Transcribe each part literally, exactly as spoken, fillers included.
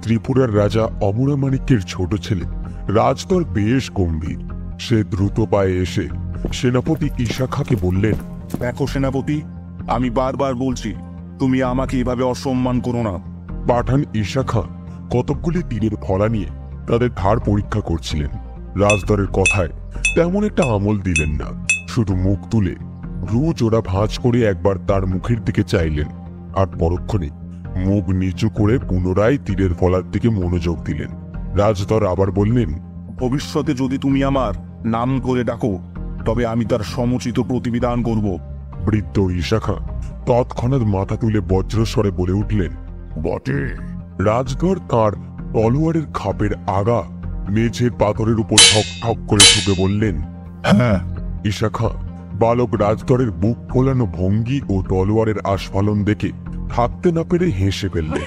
ত্রিপুরার রাজা অমরামাণিক্যের ছোট ছেলে রাজদর বেশ গম্ভীর। সে দ্রুত পায়ে এসে সেনাপতি ঈশাখাকে বললেন, দেখো সেনাপতি, আমি বারবার বলছি তুমি আমাকে এভাবে অসম্মান করো না। পাঠান ঈশাখা কতকগুলি তীরের ফলা নিয়ে তাদের ধার পরীক্ষা করছিলেন। রাজদরের কথায় তেমন একটা আমল দিলেন না, শুধু মুখ তুলে ভ্রু জোড়া ভাঁজ করে একবার তার মুখের দিকে চাইলেন, আর পরক্ষণে মুখ নিচু করে পুনরায় তীরের ফলার দিকে মনোযোগ দিলেন। রাজদর আবার বললেন, ভবিষ্যতে যদি তুমি আমার নাম করে ডাকো তবে আমি তার সমুচিত প্রতিবিধান করব। বৃদ্ধ ঈশাখা তৎক্ষণাৎ মাথা তুলে বজ্রস্বরে বলে উঠলেন, বটে। রাজদর তার তলোয়ারের খাপের আগা মেঝের পাথরের উপর ঠক ঠক করে ঠুকে বললেন, হ্যাঁ। ঈশাখা বালক রাজদরের বুক ফোলানো ভঙ্গি ও তলোয়ারের আস্ফালন দেখে থাকতে না পেরে হেসে ফেললেন।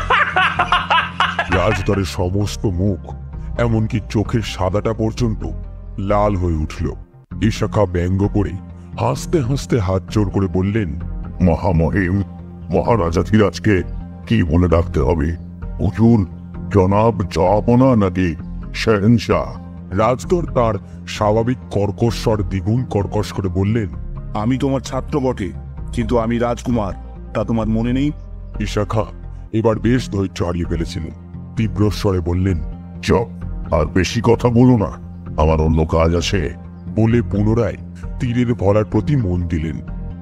রাজদরের সমস্ত মুখ, এমনকি চোখের সাদাটা পর্যন্ত লাল হয়ে উঠল। ঈশাখা ব্যঙ্গ করে হাসতে হাসতে হাত জোর করে বললেন, মহামহিম, মহারাজাধিরাজকে কি বলে ডাকতে হবে? হুজুর, জনাব, জাহাপনা নাকি শেহেনশাহ? রাজদর তার স্বাভাবিক কর্কশ দ্বিগুণ কর্কশ করে বললেন, আমি তোমার ছাত্র বটে, কিন্তু আমি রাজকুমার, তা তোমার মনে নেই? ঈশাখা এবার বেশ ধৈর্য হারিয়ে ফেলেছিলেন। তীব্র স্বরে বললেন, চপ, আর বেশি কথা বলো না, আমার অন্য কাজ আছে। বলে পুনরায় তীরের ভলার প্রতি মন দিলেন।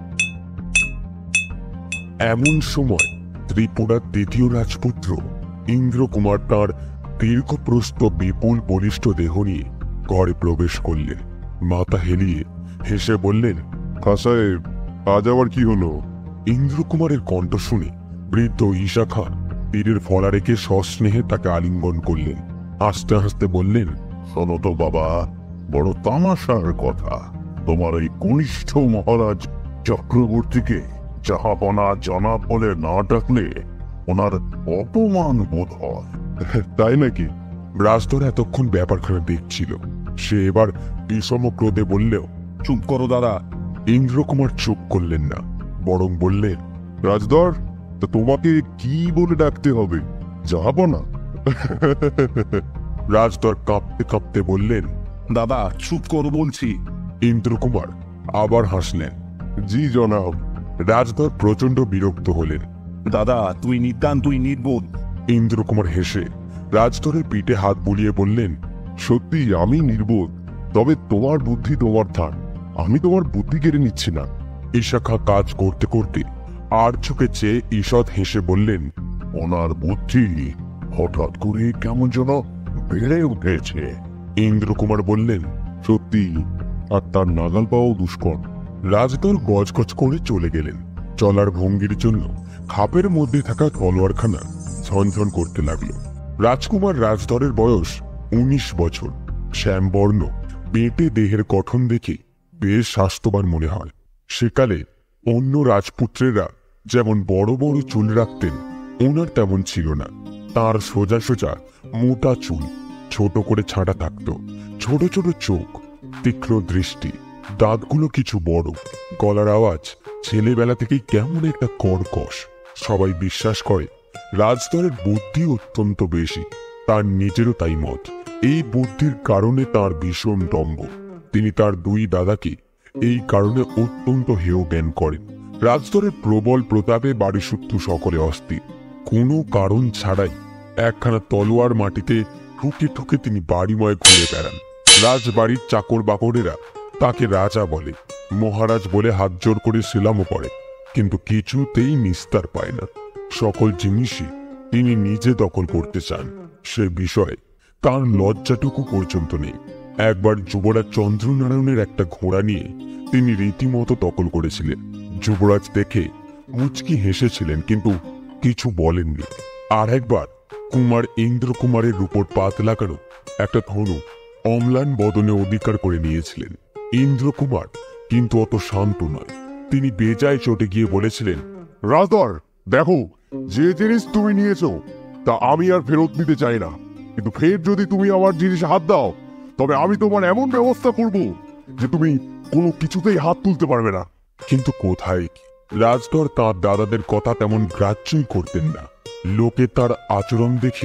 এমন সময় ত্রিপুরার দ্বিতীয় রাজপুত্র ইন্দ্রকুমার তাঁর দীর্ঘপ্রস্থ বিপুল বলিষ্ঠ দেহ নিয়ে ঘরে প্রবেশ করলেন। মাথা হেলিয়ে হেসে বললেন, খাসায়েব, আজ আবার কি হলো? ইন্দ্রকুমারের কণ্ঠ শুনে বৃদ্ধ ঈশাখা তীরের ফলা রেখে সস্নেহে তাকে আলিঙ্গন করলেন। হাসতে হাসতে বললেন, শোনো তো বাবা, বড় তামাশার কথা। তোমার এই কনিষ্ঠ মহারাজ চক্রবর্তীকে জাহাপনা জনাব বলে না ডাকলে ওনার অপমান বোধ হয়। তাই নাকি? রাজদর এতক্ষণ ব্যাপারখানা দেখছিল। সে এবার বিষম ক্রোধে বললেও, চুপ করো দাদা। ইন্দ্রকুমার চুপ করলেন না, বরং বললেন, রাজদর, তা তোমাকে কি বলে ডাকতে হবে? জাহাপনা? রাজদর কাঁপতে কাঁপতে বললেন, দাদা চুপ করো বলছি। ইন্দ্রকুমার আবার হাসলেন। জি জনাব। রাজদর প্রচন্ড বিরক্ত হলেন। দাদা তুই নিতান্তই নির্বোধ। ইন্দ্রকুমার হেসে রাজদরের পিঠে হাত বুলিয়ে বললেন, সত্যি আমি নির্বোধ, তবে তোমার বুদ্ধি তোমার থাক, আমি তোমার বুদ্ধি কেড়ে নিচ্ছি না। ঈশাখা কাজ করতে করতে আর চোখে চেয়ে ঈষৎ হেসে বললেন, ওনার বুদ্ধি হঠাৎ করে কেমন যেন বেড়ে উঠেছে। ইন্দ্রকুমার বললেন, সত্যি, আর তার নাগাল পাওয়া দুষ্কর। রাজদর গজগজ করে চলে গেলেন। চলার ভঙ্গির জন্য খাপের মধ্যে থাকা তলোয়ারখানা ঝনঝন করতে লাগলো। রাজকুমার রাজদরের বয়স উনিশ বছর। শ্যামবর্ণ বেঁটে দেহের গঠন দেখে বেশ স্বাস্থ্যবান মনে হয়। সেকালে অন্য রাজপুত্রেরা যেমন বড় বড় চুল রাখতেন, ওনার তেমন ছিল না। তার সোজা সোজা মোটা চুল, ছোট করে ছাঁটা থাকতো, ছোট ছোট চোখ, তীক্ষ্ণ দৃষ্টি, দাঁতগুলো কিছু বড়, গলার আওয়াজ ছেলেবেলা থেকেই কেমন একটা কর্কশ। সবাই বিশ্বাস করে রাজদরের বুদ্ধি অত্যন্ত বেশি। তার নিজেরও তাই মত। এই বুদ্ধির কারণে তার ভীষণ দম্ভ। তিনি তার দুই দাদাকে এই কারণে অত্যন্ত হেয় জ্ঞান করেন। রাজদরের প্রবল প্রতাপে বাড়িসুদ্ধ সকলে অস্থির। কোনো কারণ ছাড়াই একখানা তলোয়ার মাটিতে ঠুকে ঠুকে তিনি বাড়িময় ঘুরে বেড়ান। রাজবাড়ির চাকর বাকরেরা তাকে রাজা বলে, মহারাজ বলে হাত জোর করে সেলামও করে, কিন্তু কিছুতেই নিস্তার পায় না। সকল জিনিসই তিনি নিজে দখল করতে চান, সে বিষয়ে তার লজ্জাটুকু পর্যন্ত নেই। একবার যুবরাজ চন্দ্রনারায়ণের একটা ঘোড়া নিয়ে তিনি রীতিমতো দখল করেছিলেন। যুবরাজ দেখে মুচকি হেসেছিলেন, কিন্তু কিছু বলেননি। আর একবার কুমার ইন্দ্রকুমারের উপর পাত লাগানো একটা ধনু অম্লান বদনে অধিকার করে নিয়েছিলেন। ইন্দ্রকুমার কিন্তু অত শান্ত নয়। তিনি বেজায় চটে গিয়ে বলেছিলেন, রাজদর, দেখো, যে জিনিস তুমি নিয়েছো তা আমি আর ফেরত নিতে চাই না, কিন্তু ফের যদি তুমি আমার জিনিসে হাত দাও তবে আমি তোমার এমন ব্যবস্থা করব যে তুমি কোনো কিছুতেই হাত তুলতে পারবে না। কিন্তু কোথায় কি? রাজদর তাঁর দাদাদের কথা তেমন গ্রাহ্যই করতেন না। লোকে তার আচরণ দেখে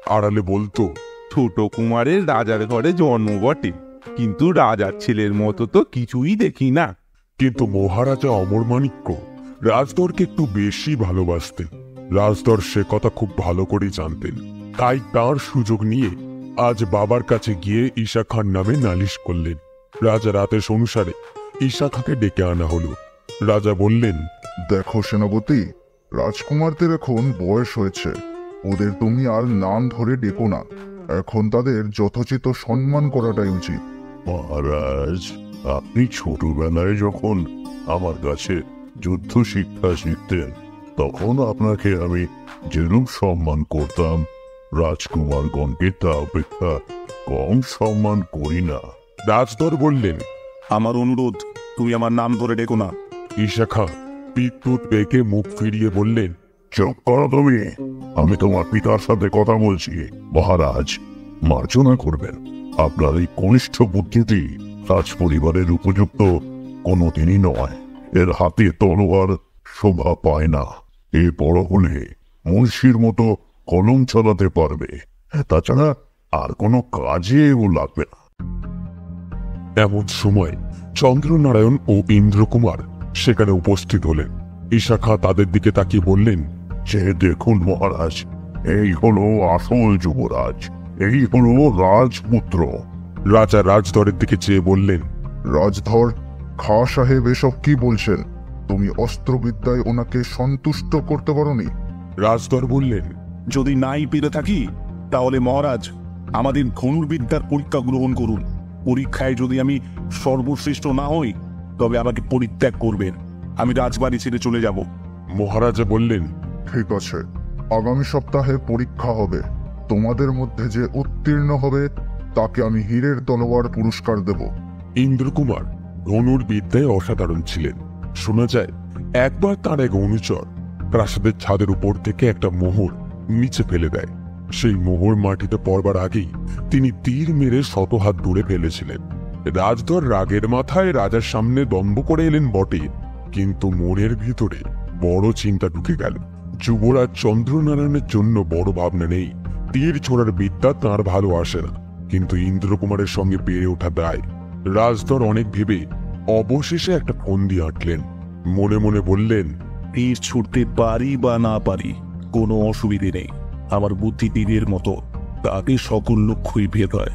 আড়ালে বলতো, ছোট কুমারের রাজার ঘরে জন্ম বটে, কিন্তু রাজার ছেলের মতো তো কিছুই দেখি না। কিন্তু মহারাজা অমরমাণিক্য রাজদরকে একটু বেশি ভালোবাসতেন। রাজদর সে কথা খুব ভালো করে জানতেন। তাই তার সুযোগ নিয়ে আজ বাবার কাছে গিয়ে ঈশা খান নামে নালিশ করলেন। রাজার আদেশ অনুসারে ঈশা খাঁকে ডেকে আনা হলো। রাজা বললেন, দেখো সেনাপতি, রাজকুমারদের এখন বয়স হয়েছে, ওদের তুমি আর নাম ধরে ডেকো না। এখন তাদের যথোচিত সম্মান করাটাই উচিত। মহারাজ, আপনি ছোটবেলায় যখন আমার কাছে যুদ্ধ শিক্ষা শিখতেন, তখন আপনাকে আমি যেরূপ সম্মান করতাম, রাজকুমারগণকে তা অপেক্ষা কম সম্মান করি না। রাজদর বললেন, আমার অনুরোধ, তুমি আমার নাম ধরে ডেকো না। ঈশা খাঁ পিটপুট বেঁকে মুখ ফিরিয়ে বললেন, চুপ করো তুমি, আমি তোমার পিতার সাথে কথা বলছি। মহারাজ, মার্জনা করবেন, আপনার এই কনিষ্ঠ পুত্রটি রাজ পরিবারের উপযুক্ত কোনোদিনই নয়। এর হাতে তলোয়ার শোভা পায় না। এ বড় হলে মুন্সির মতো কলম চালাতে পারবে, তাছাড়া আর কোনো কাজে ও লাগবে না। এমন সময় চন্দ্রনারায়ণ ও ইন্দ্রকুমার সেখানে উপস্থিত হলেন। ঈশা খাঁ তাদের দিকে তাকিয়ে বললেন, যে দেখুন মহারাজ, এই হলো আসল যুবরাজ, এই হলো রাজপুত্র। রাজা রাজদরের দিকে চেয়ে বললেন, রাজধর, খাঁ সাহেব এসব কি বলছেন? তুমি অস্ত্রবিদ্যায় ওনাকে সন্তুষ্ট করতে পারোনি? রাজদর বললেন, যদি নাই পেরে থাকি তাহলে মহারাজ আমাদের ধনুর্বিদ্যার পরীক্ষা গ্রহণ করুন। পরীক্ষায় যদি আমি সর্বশ্রেষ্ঠ না হই তবে আমাকে পরিত্যাগ করবেন, আমি রাজবাড়ি ছেড়ে চলে যাব। মহারাজা বললেন, ঠিক আছে, আগামী সপ্তাহে পরীক্ষা হবে। তোমাদের মধ্যে যে উত্তীর্ণ হবে তাকে আমি হীরের তলোয়ার পুরস্কার দেব। ইন্দ্রকুমার ধনুর বিদ্যায় অসাধারণ ছিলেন। শোনা যায় একবার তার এক অনুচর প্রাসাদের ছাদের উপর থেকে একটা মোহর নিচে ফেলে দেয়। সেই মোহর মাটিতে পড়বার আগেই তিনি তীর মেরে শত হাত দূরে ফেলেছিলেন। রাজধর রাগের মাথায় রাজার সামনে দম্ভ করে এলেন বটে, কিন্তু মনের ভিতরে বড় চিন্তা ঢুকে গেল। যুবরাজ চন্দ্রনারায়ণের জন্য বড় ভাবনা নেই, তীর ছোড়ার বিদ্যা তাঁর ভালো আসে না, কিন্তু ইন্দ্রকুমারের সঙ্গে বেড়ে ওঠা দায়। রাজধর অনেক ভেবে অবশেষে একটা ফন্দি আঁটলেন। মনে মনে বললেন, তীর ছুটতে পারি বা না পারি কোনো অসুবিধে নেই, আমার বুদ্ধি তীরের মতো, তাতে সকল লক্ষ্যই ভেদ হয়।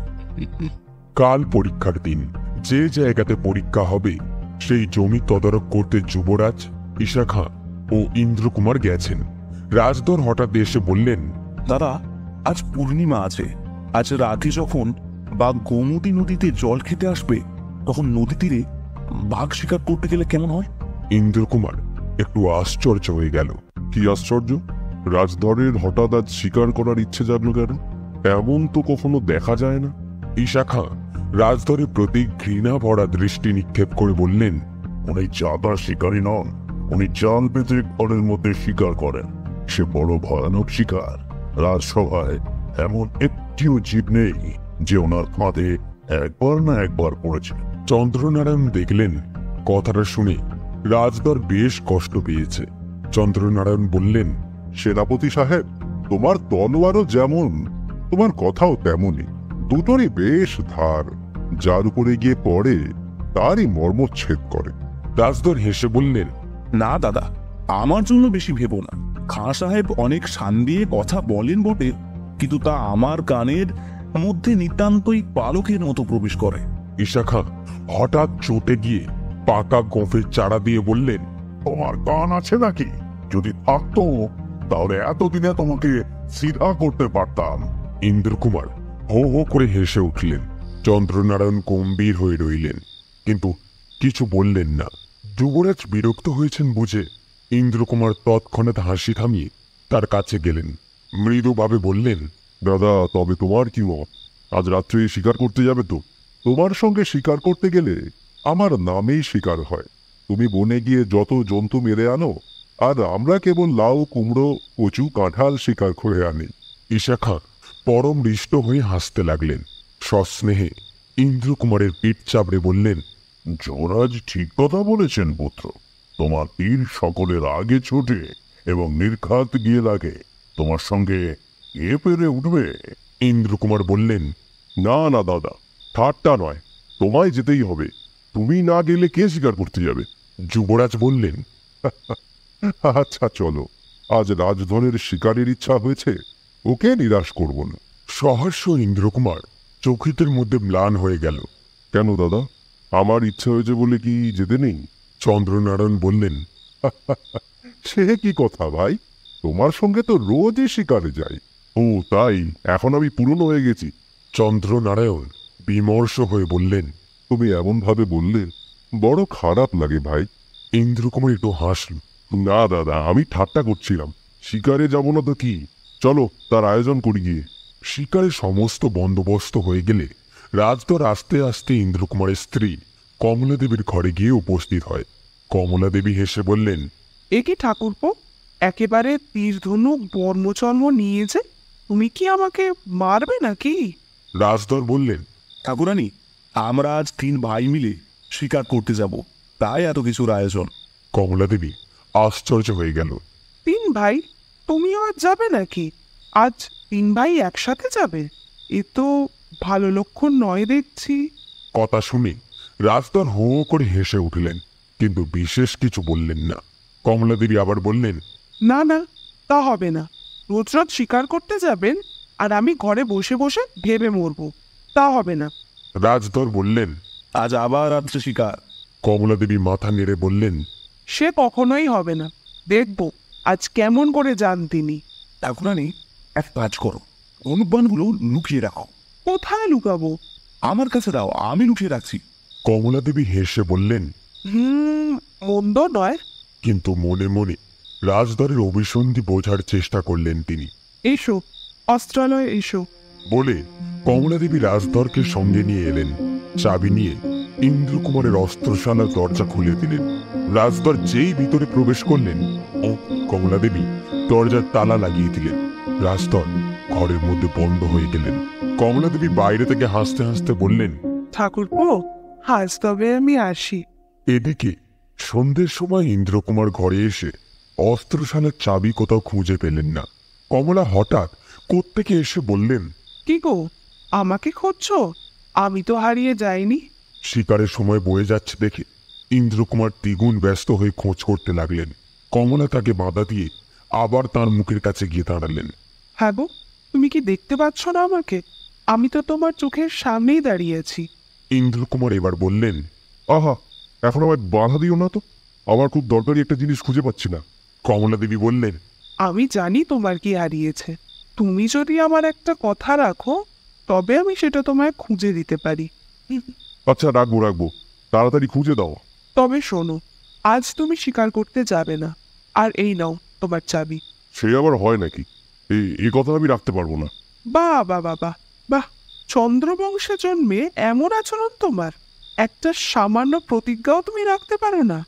কাল পরীক্ষার দিন। যে জায়গাতে পরীক্ষা হবে সেই জমি তদারক করতে যুবরাজ, ঈশা খাঁ ও ইন্দ্রকুমার গেছেন। রাজধর হঠাৎ এসে বললেন, দাদা, আজ পূর্ণিমা আছে, আজ রাতে যখন বাঘ গোমতী নদীতে জল খেতে আসবে তখন নদী তীরে বাঘ শিকার করতে গেলে কেমন হয়? ইন্দ্রকুমার একটু আশ্চর্য হয়ে গেল। কি আশ্চর্য? রাজধরের হঠাৎ আজ শিকার করার ইচ্ছে জাগলো কেন? এমন তো কখনো দেখা যায় না। ঈশা খাঁ রাজধরের প্রতি ঘৃণা ভরা দৃষ্টি নিক্ষেপ করে বললেন, উনি চাঁদা শিকারী নন, উনি জাল পেতে ঘরের মধ্যে শিকার করেন। সে বড় ভয়ানক শিকার। রাজসভায় এমন একটিও জীব নেই যে ওনার ফাঁদে একবার না একবার পড়েছে। চন্দ্রনারায়ণ দেখলেন কথাটা শুনে রাজধর বেশ কষ্ট পেয়েছে। চন্দ্রনারায়ণ বললেন, সেনাপতি সাহেব, তোমার তলোয়ারও যেমন, তোমার কথাও তেমনই, দুটোরই বেশ ধার, যার উপরে গিয়ে পড়ে তারই মর্মচ্ছেদ করে। রাজধর হেসে বললেন, না দাদা, আমার জন্য বেশি ভেবো না। খাঁ সাহেব অনেক শান দিয়ে কথা বলেন বটে, কিন্তু তা আমার কানের মধ্যে নিতান্তই পালকের মতো প্রবেশ করে। ঈশা খাঁ হঠাৎ চটে গিয়ে পাকা গোঁফের চারা দিয়ে বললেন, তোমার কান আছে নাকি? যদি থাকতো তাহলে এতদিনে তোমাকে সিধা করতে পারতাম। ইন্দ্রকুমার হো হো করে হেসে উঠলেন। চন্দ্রনারায়ণ গম্ভীর হয়ে রইলেন, কিন্তু কিছু বললেন না। যুবরাজ বিরক্ত হয়েছেন বুঝে ইন্দ্রকুমার তৎক্ষণাৎ হাসি থামিয়ে তার কাছে গেলেন। মৃদুভাবে বললেন, দাদা, তবে তোমার কি মত? আজ রাত্রে শিকার করতে যাবে তো? তোমার সঙ্গে শিকার করতে গেলে আমার নামেই শিকার হয়। তুমি বনে গিয়ে যত জন্তু মেরে আনো, আর আমরা কেবল লাউ, কুমড়ো, কচু, কাঁঠাল শিকার করে আনি। ঈশা খাঁ পরম হৃষ্ট হয়ে হাসতে লাগলেন। সস্নেহে ইন্দ্রকুমারের পিঠ চাপড়ে বললেন, যুবরাজ ঠিক কথা বলেছেন পুত্র। তোমার তীর সকলের আগে ছোটে এবং নির্ঘাত গিয়ে লাগে। তোমার সঙ্গে এ পেরে উঠবে? ইন্দ্রকুমার বললেন, না না দাদা, ঠাট্টা নয়, তোমায় যেতেই হবে। তুমি না গেলে কে শিকার করতে যাবে? যুবরাজ বললেন, আচ্ছা চলো, আজ রাজধনের শিকারের ইচ্ছা হয়েছে, ওকে নিরাশ করব না। সহস্র ইন্দ্রকুমার চকিতের মধ্যে ম্লান হয়ে গেল। কেন দাদা, আমার ইচ্ছা হয়েছে বলে কি যেতে নেই? চন্দ্রনারায়ণ বললেন, সে কি কথা ভাই, তোমার সঙ্গে তো রোজই শিকারে যাই। ও তাই, এখন আমি পুরনো হয়ে গেছি? চন্দ্রনারায়ণ বিমর্ষ হয়ে বললেন, তুমি এমন ভাবে বললে বড় খারাপ লাগে ভাই। ইন্দ্রকুমার একটু হাসল। না দাদা, আমি ঠাট্টা করছিলাম। শিকারে যাব না তো কি, চলো তার আয়োজন করি গিয়ে। শিকারের সমস্ত বন্দোবস্ত হয়ে গেলে রাজদর আস্তে আস্তে ইন্দ্রকুমারের স্ত্রী কমলা দেবীর ঘরে গিয়ে উপস্থিত হয়। কমলা দেবী হেসে বললেন, এ কি ঠাকুরপো, একেবারে তীর ধনুক বর্মচর্ম নিয়ে যে, তুমি কি আমাকে মারবে নাকি? রাজদর বললেন, ঠাকুরানী, আমরা আজ তিন ভাই মিলে শিকার করতে যাব, তাই এত কিছুর আয়োজন। কমলা দেবী আশ্চর্য হয়ে গেল। তিন ভাই? তুমিও আজ যাবে নাকি? আজ তিন ভাই একসাথে যাবে? এ তো ভালো লক্ষণ নয় দেখছি। কথা শুনে রাজদর হো হো করে হেসে উঠলেন, কিন্তু বিশেষ কিছু বললেন না। কমলা দেবী আবার বললেন, না না, তা হবে না। রোজ রোজ শিকার করতে যাবেন আর আমি ঘরে বসে বসে ভেবে মরবো, তা হবে না। রাজদর বললেন, আজ আবার রাত্রে শিকার। কমলা দেবী মাথা নেড়ে বললেন, সে কখনোই হবে না, দেখবো আজ কেমন করে যান তিনি। ঠাকুরানী, এক কাজ করো, অনুবানগুলো লুকিয়ে রাখো। কোথায় লুকাবো? আমার কাছে দাও, আমি লুকিয়ে রাখছি। কমলা দেবী হেসে বললেন, হুম, মন্দ নয়। কিন্তু মনে মনে রাজদরের অভিসন্ধি বোঝার চেষ্টা করলেন তিনি। এসো, অস্ত্রালয়ে এসো। বলে কমলা দেবী রাজদরকে সঙ্গে নিয়ে এলেন। চাবি নিয়ে ইন্দ্রকুমারের অস্ত্রশালার দরজা খুলে দিলেন। রাজদর যেই ভিতরে প্রবেশ করলেন, ও কমলা দেবী দরজার তালা লাগিয়ে দিলেন। রাজদর ঘরের মধ্যে বন্ধ হয়ে গেলেন। কমলা দেবী বাইরে থেকে হাসতে হাসতে বললেন, ঠাকুরপো, আজ তবে আমি আসি। এদিকে সন্ধ্যের সময় ইন্দ্রকুমার ঘরে এসে অস্ত্রশালার চাবি কোথাও খুঁজে পেলেন না। কমলা হঠাৎ কোত্থেকে এসে বললেন, কি গো, আমাকে খুঁজছো? আমি তো হারিয়ে যাইনি। শিকারের সময় বয়ে যাচ্ছে দেখে ইন্দ্রকুমার দ্বিগুণ ব্যস্ত হয়ে খোঁজ করতে লাগলেন। কমলা তাকে বাধা দিয়ে আবার তার মুখের কাছে গিয়ে দাঁড়ালেন। হ্যাঁ গো, তুমি কি দেখতে পাচ্ছ না আমাকে? আমি তো তোমার চোখের সামনেই দাঁড়িয়েছি। ইন্দ্রকুমার এবার বললেন, আহা, এখন আমায় বাধা দিও না তো, আমার খুব দরকারি একটা জিনিস খুঁজে পাচ্ছি না। কমলা দেবী বললেন, আমি জানি তোমার কি হারিয়েছে। তুমি যদি আমার একটা কথা রাখো, তবে আমি সেটা তোমায় খুঁজে দিতে পারি। আচ্ছা, রাখবো রাখবো, তাড়াতাড়ি খুঁজে দাও। তবে শোনো, আজ তুমি শিকার করতে যাবে না। আর এই নাও তোমার চাবি। সে আবার হয় নাকি? এই এই কথা আমি রাখতে পারবো না। বাহ বাহ বাহ বাহ বাহ, চন্দ্রবংশে জন্মে এমন আচরণ তোমার! একটা সামান্য প্রতিজ্ঞাও তুমি রাখতে পারো না।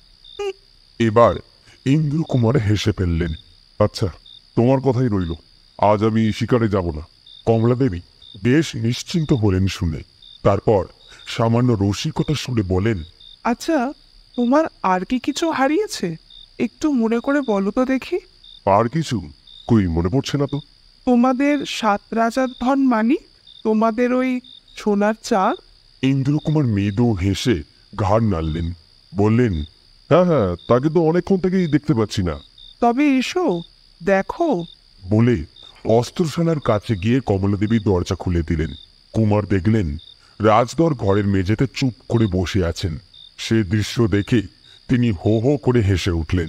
এবার ইন্দ্রকুমার হেসে ফেললেন। আচ্ছা, তোমার কথাই রইল, আজ আমি শিকারে যাব না। কমলা দেবী বেশ নিশ্চিন্ত হলেন শুনে। তারপর সামান্য রসিকতা শুনে বলেন, আচ্ছা, তোমার আর কি কিছু হারিয়েছে? একটু মনে করে বলো তো দেখি। আর কিছু? কই, মনে পড়ছে না তো। তোমাদের সাত রাজার ধন মানি, তোমাদের ওই সোনার চাঁদ। ইন্দ্রকুমার মৃদু হেসে ঘাড় নাড়লেন, বললেন, হ্যাঁ হ্যাঁ, তাকে তো অনেকক্ষণ থেকেই দেখতে পাচ্ছি না। তবে এসো, দেখো। বলে অস্ত্রশালার কাছে গিয়ে কমলা দেবী দরজা খুলে দিলেন। কুমার দেখলেন রাজদর ঘরের মেঝেতে চুপ করে বসে আছেন। সে দৃশ্য দেখে তিনি হো হো করে হেসে উঠলেন।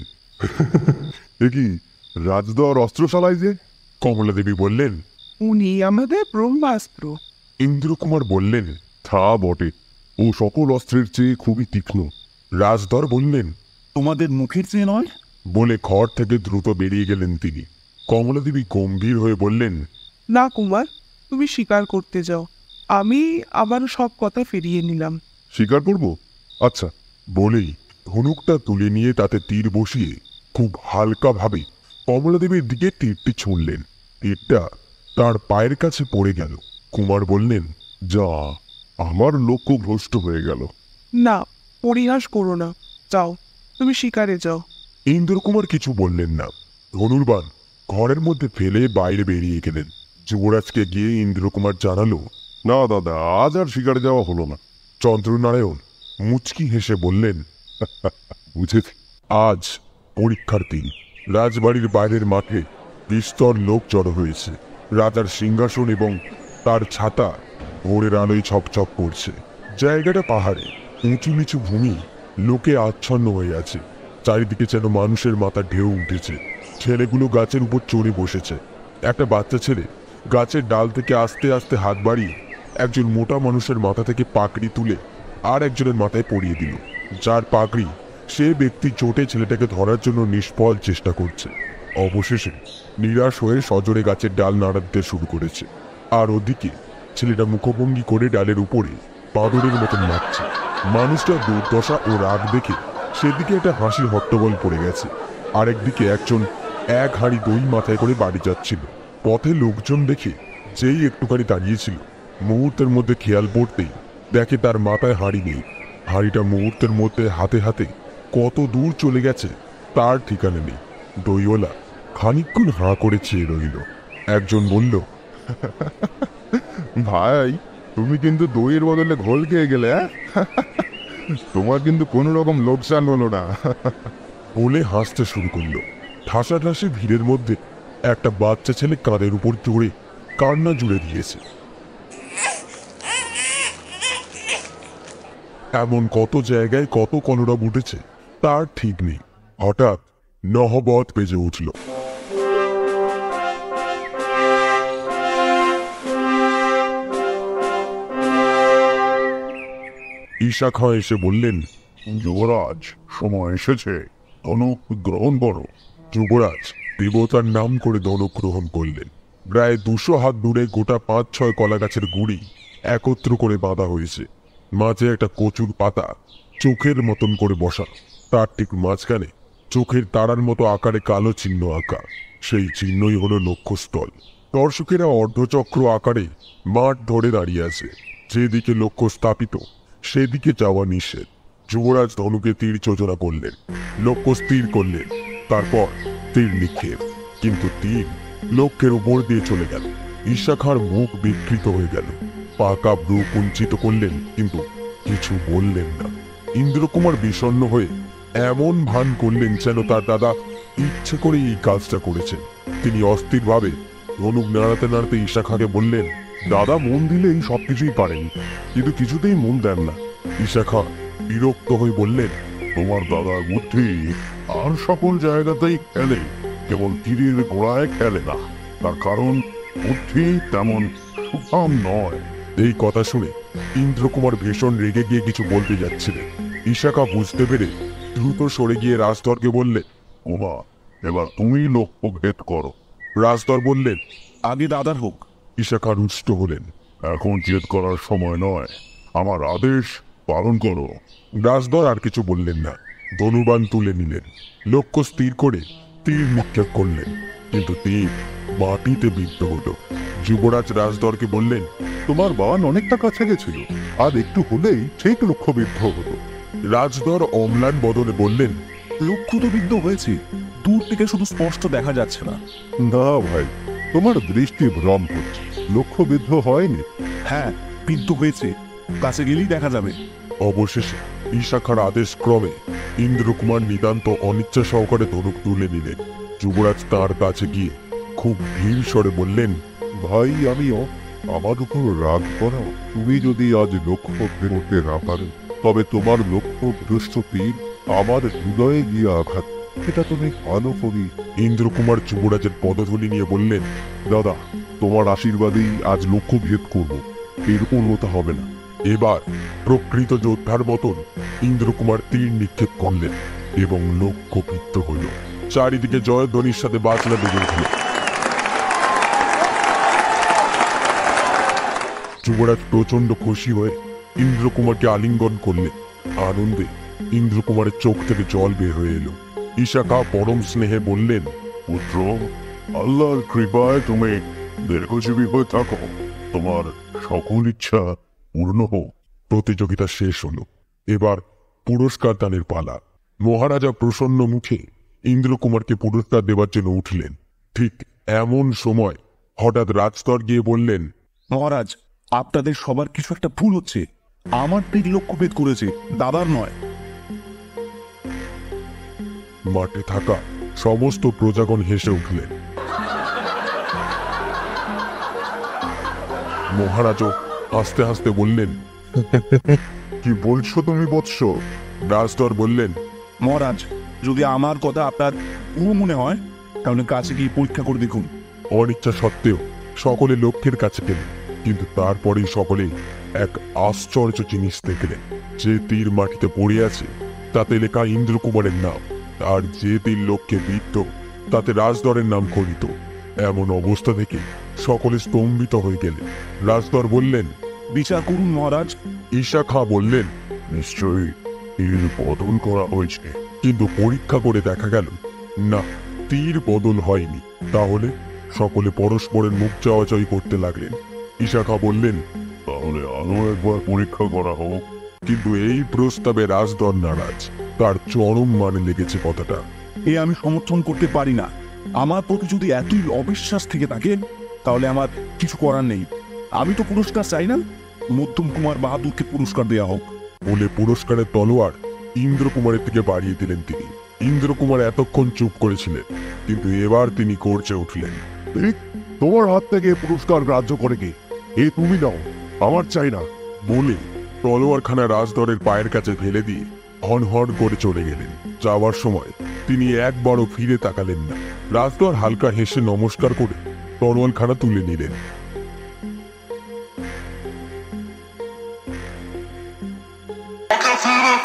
এ কি, রাজদর অস্ত্রশালায় যে? কমলা দেবী বললেন, উনি আমাদের ব্রহ্মাস্ত্র। ইন্দ্রকুমার বললেন, তা বটে, ও সকল অস্ত্রের চেয়ে খুবই তীক্ষ্ণ। রাজদর বললেন, তোমাদের মুখের চেয়ে নয়। বলে ঘর থেকে দ্রুত বেরিয়ে গেলেন তিনি। কমলা দেবী গম্ভীর হয়ে বললেন, না কুমার, তুমি শিকার করতে যাও, আমি আবার সব কথা ফিরিয়ে নিলাম। স্বীকার করব? আচ্ছা। বলেই ধনুকটা তুলে নিয়ে তাতে তীর বসিয়ে খুব হালকা ভাবে কমলা দেবীর দিকে তীরটি ছুঁড়লেন। তীরটা তার পায়ের কাছে পড়ে গেল। কুমার বললেন, যা, আমার লক্ষ্য ভ্রষ্ট হয়ে গেল। না, পরিহাস করো না, যাও, তুমি শিকারে যাও। ইন্দ্রকুমার কিছু বললেন না। ধনুর্বাণ ঘরের মধ্যে ফেলে বাইরে বেরিয়ে গেলেন। যুবরাজকে গিয়ে ইন্দ্রকুমার জানালো, না দাদা, আজ আর শিকারে যাওয়া হলো না। চন্দ্রনারায়ণ মুচকি হেসে বললেন, বুঝেছি। আজ পরীক্ষার দিন। রাজবাড়ির বাইরের মাঠে বিস্তর লোক জড়ো হয়েছে। রাজার সিংহাসন এবং তার ছাতা ভোরের আলোয় ছকছক করছে। জায়গাটা পাহাড়ে, উঁচু নিচু ভূমি লোকে আচ্ছন্ন হয়ে আছে। চারিদিকে যেন মানুষের মাথা ঢেউ উঠেছে। ছেলেগুলো গাছের উপর চড়ে বসেছে। একটা বাচ্চা ছেলে গাছের ডাল থেকে আস্তে আস্তে হাত বাড়িয়ে একজন মোটা মানুষের মাথা থেকে পাকড়ি তুলে আর একজনের মাথায় পরিয়ে দিল। যার পাকড়ি, সে ব্যক্তি চোটে ছেলেটাকে ধরার জন্য নিষ্ফল চেষ্টা করছে। অবশেষে নিরাশ হয়ে সজোরে গাছের ডাল নাড়াতে শুরু করেছে। আর ওদিকে ছেলেটা মুখভঙ্গি করে ডালের উপরে বাদরের মতন নাচছে। মানুষটা দুর্দশা ও রাগ দেখে সেদিকে একটা হাসির হট্টগোল পড়ে গেছে। আরেকদিকে একজন এক হাঁড়ি দই মাথায় করে বাড়ি যাচ্ছিল। পথে লোকজন দেখে যেই একটুখানি দাঁড়িয়েছিল, মুহূর্তের মধ্যে খেয়াল পড়তেই দেখে তার মাথায় হাঁড়ি নেই। হাঁড়িটা মুহূর্তের মধ্যে হাতে হাতে কত দূর চলে গেছে তার ঠিকানা নেই। দইওয়ালা খানিকক্ষণ হাঁ করে চেয়ে রইল। একজন বলল, ভাই, তুমি কিন্তু দইয়ের বদলে ঘোল খেয়ে গেলে। তোমার কিন্তু কোনো রকম লোকসান হলো না। বলে হাসতে শুরু করলো। ঠাসাঠাসি ভিড়ের মধ্যে একটা বাচ্চা ছেলে কাঁধের উপর চড়ে কান্না জুড়ে দিয়েছে। এমন কত জায়গায় কত কলরব উঠেছে তার ঠিক নেই। হঠাৎ নহবত বেজে উঠল। ঈশা খাঁ এসে বললেন, যুবরাজ, সময় এসেছে, ধনুক গ্রহণ করো। যুবরাজ দেবতার নাম করে ধনুক গ্রহণ করলেন। প্রায় দুশো হাত দূরে গোটা পাঁচ ছয় কলা গাছের গুঁড়ি একত্র করে বাঁধা হয়েছে। মাঝে একটা কচুর পাতা চোখের মতন করে বসা। তার ঠিক মাঝখানে চোখের তারার মতো আকারে কালো চিহ্ন আঁকা। সেই চিহ্নই হলো লক্ষ্যস্থল। দর্শকেরা অর্ধচক্র আকারে মাঠ ধরে দাঁড়িয়ে আছে। যেদিকে লক্ষ্য স্থাপিত সেদিকে যাওয়া নিষেধ। যুবরাজ ধনুকে তীর যোজনা করলেন, লক্ষ্য স্থির করলেন। তারপর তীর নিক্ষেপ, কিন্তু তীর লক্ষ্যের উপর দিয়ে চলে গেল। ঈশা খাঁর মুখ বিকৃত হয়ে গেল। পাকা ব্রু কুঞ্চিত করলেন, কিন্তু কিছু বললেন না। ইন্দ্রকুমার বিষণ্ণ হয়ে এমন ভান করলেন যেন তার দাদা ইচ্ছে করে এই কাজটা করেছেন। তিনি অস্থিরভাবে ধনুক নাড়াতে নাড়াতে ঈশা খাঁকে বললেন, দাদা মন দিলেই সবকিছুই পারেন, কিন্তু কিছুতেই মন দেন না। ঈশা খাঁ বিরক্ত হয়ে বললেন, তোমার দাদার বুদ্ধি আর সকল জায়গাতেই খেলে, কেবল তীরের গোড়ায় খেলে না। তার কারণ বুদ্ধি তেমন সুঠাম নয়। এই কথা শুনে ইন্দ্রকুমার ভীষণ রেগে গিয়ে কিছু বলতে যাচ্ছিলেন। ঈশা খাঁ বুঝতে পেরে দ্রুত সরে গিয়ে রাজধরকে বললেন, ওমা, এবার তুমি লক্ষ্য ভেদ করো। রাজধর বললেন, আগে দাদার হোক। ঈশা খাঁ রুষ্ট হলেন, এখন জেদ করার সময় নয়, আমার আদেশ পালন করো। রাজধর আর কিছু বললেন না। ধনুবান তুলে নিলেন, লক্ষ্য স্থির করে তীর নিক্ষেপ করলেন, কিন্তু তীর মাটিতে বিদ্ধ হলো। যুবরাজ রাজধরকে বললেন, তোমার বান অনেকটা কাছে গেছিল, আর একটু হলেই ঠিক লক্ষ্যবিদ্ধ হতো। রাজধর অম্লান বদলে বললেন, লক্ষ্য তো বিদ্ধ হয়েছে, দূর থেকে শুধু স্পষ্ট দেখা যাচ্ছে না। না ভাই, তোমার দৃষ্টি ভ্রম হচ্ছে, লক্ষ্যবিদ্ধ হয়নি। হ্যাঁ, বিদ্ধ হয়েছে, কাছে গেলেই দেখা যাবে। অবশেষে ঈশা খাঁর আদেশ ক্রমে ইন্দ্রকুমার নিতান্ত অনিচ্ছা সহকারে ধনুক তুলে নিলেন। যুবরাজ তার কাছে গিয়ে খুব ধীর স্বরে বললেন, ভাই, আমিও আমার উপর রাগ করো। তুমি যদি আজ লক্ষ্য ফেরতে না পারো, তবে তোমার লক্ষ্য ভ্রষ্ট তীর আমার হৃদয়ে গিয়ে আঘাত, এটা তুমি ভালো করি। ইন্দ্রকুমার যুবরাজের পদধূলি নিয়ে বললেন, দাদা, তোমার আশীর্বাদেই আজ লক্ষ্য ভেদ করবো, এর উন্নত হবে না। এবার প্রকৃত যোদ্ধার মতন ইন্দ্রকুমার তীর নিক্ষেপ করলেন এবং লক্ষ্যভিত্ত হইল। চারিদিকে জয়ধ্বনির সাথে বাজনা বেজে উঠল। যুবরাজ প্রচন্ড খুশি হয়ে ইন্দ্রকুমারকে আলিঙ্গন করলেন। আনন্দে ইন্দ্রকুমারের চোখ থেকে জল বের হয়ে এলো। ঈশা খাঁ পরম স্নেহে বললেন, পুত্র, আল্লাহর কৃপায় তুমি দীর্ঘজীবী হয়ে থাকো, তোমার সকল ইচ্ছা পূর্ণ হোক। প্রতিযোগিতা শেষ হলো। এবার পুরস্কার দানের পালা। মহারাজা প্রসন্ন মুখে ইন্দ্রকুমারকে পুরস্কার দেবার জন্য উঠলেন। ঠিক এমন সময় হঠাৎ রাজদর গিয়ে বললেন, মহারাজ, আপনাদের সবার কিছু একটা ভুল হচ্ছে। আমার তীর লক্ষ্যভেদ করেছে, দাদার নয়। মাঠে থাকা সমস্ত প্রজাগণ হেসে উঠলেন। মহারাজও হাসতে হাসতে বললেন, কি বলছো তুমি বৎস? রাজদর বললেন, মহারাজ, যদি আমার কথা আপনার ভুল মনে হয় তাহলে কাছে গিয়ে পরীক্ষা করে দেখুন। অনিচ্ছা সত্ত্বেও সকলে লক্ষ্যের কাছে গেলেন, কিন্তু তারপরেই সকলে এক আশ্চর্য জিনিস দেখলেন। যে তীর মাটিতে পড়ে আছে তাতে লেখা ইন্দ্রকুমারের নাম, আর যে তীর লক্ষ্যে বিদ্ধ তাতে রাজদরের নাম খোদিত। এমন অবস্থা দেখে সকলে স্তম্ভিত হয়ে গেলেন। রাজদর বললেন, বিচার করুন মহারাজ। ঈশা খাঁ বললেন, নিশ্চয়ই তীর বদল করা হয়েছে। কিন্তু পরীক্ষা করে দেখা গেল না, তীর বদল হয়নি। তাহলে সকলে পরস্পরের মুখ চাওয়াচাই করতে লাগলেন। ঈশা খাঁ বললেন, তাহলে আরো একবার পরীক্ষা করা হোক। কিন্তু এই প্রস্তাবে রাজদর নারাজ। তার চরম মানে লেগেছে কথাটা। এ আমি সমর্থন করতে পারি না। আমার প্রতি যদি এতই অবিশ্বাস থেকে থাকে তাহলে আমার কিছু করার নেই। আমি তো পুরস্কার চাই না, মধ্যম কুমার বাহাদুরকে পুরস্কার দেওয়া হোক। বলে পুরস্কারের তলোয়ার ইন্দ্রকুমারের দিকে বাড়িয়ে দিলেন তিনি। ইন্দ্রকুমার এতক্ষণ চুপ করেছিলেন, কিন্তু এবার তিনি গর্জে উঠলেন, ঠিক, তোমার হাত থেকে পুরস্কার গ্রাহ্য করে কে? এ তুমি নাও, আমার চাই না। বলে তলোয়ারখানা রাজদরের পায়ের কাছে ফেলে দিয়ে হন হন করে চলে গেলেন। যাওয়ার সময় তিনি একবারও ফিরে তাকালেন না। রাজদর হালকা হেসে নমস্কার করে তলোয়ারখানা তুলে নিলেন। Look out for the